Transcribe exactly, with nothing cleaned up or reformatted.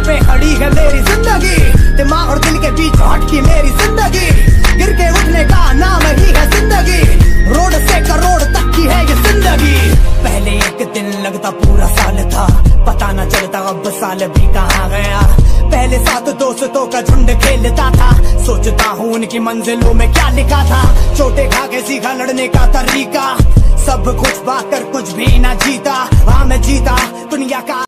पे खड़ी है मेरी जिंदगी, दिमाग और दिल के बीच हटकी मेरी जिंदगी, गिर के उठने का नाम ही है जिंदगी, रोड से करोड़ तक की है ये जिंदगी। पहले एक दिन लगता पूरा साल था, पता न चलता अब साल भी कहाँ गया। पहले साथ दोस्तों का झुंड खेलता था, सोचता हूँ उनकी मंजिलों में क्या लिखा था। चोटे खा के सीखा लड़ने का तरीका, सब कुछ पाकर कुछ भी ना जीता। हाँ मैं जीता दुनिया का